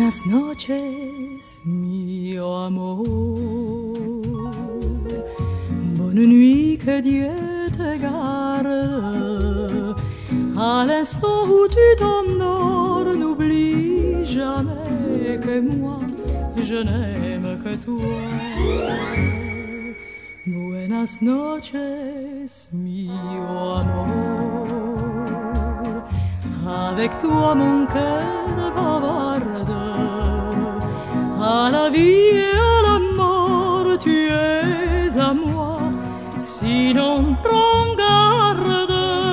Buenas noches, mio amor. Bonne nuit, que Dieu te garde. À l'instant où tu t'endors, n'oublie jamais que moi, je n'aime que toi. Buenas noches, mio amor. Avec toi mon cœur bavarde. À la vie et à la mort, tu es à moi. Sinon, prends garde.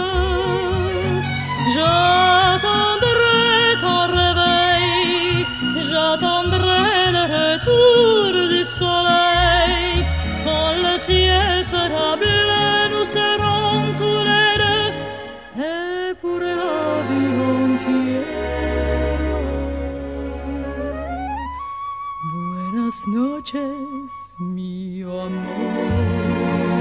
J'attendrai ton réveil, j'attendrai le retour du soleil. Quand le ciel sera bleu, nous serons tous les deux. Et pour la vie entière. Buenas noches, mio amor.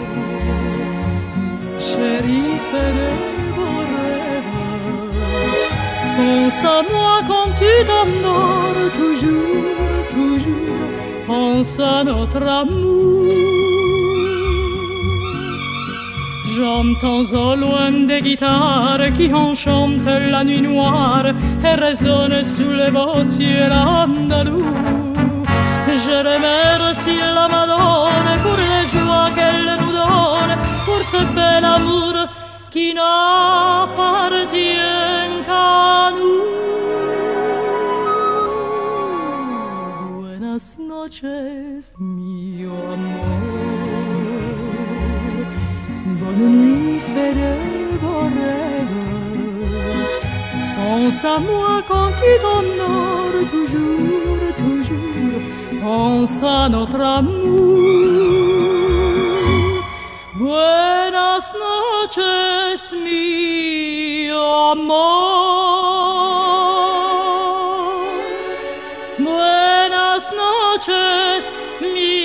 Chérie, fais de beaux rêves. Pense à moi quand tu t'endors, toujours, toujours. Pense à notre amour. J'entends au loin des guitares qui enchantent la nuit noire et résonnent sous les beaux ciels andalous. Je remercie la Madone pour les joies qu'elle nous donne, pour ce bel amour qui n'appartient qu'à nous. Buenas noches, mio amor. Bonne nuit, fais de beaux rêves. Pense à moi quand tu t'endors, toujours, toujours. Pense à notre amour. Buenas noches, mio amor. Buenas noches, mio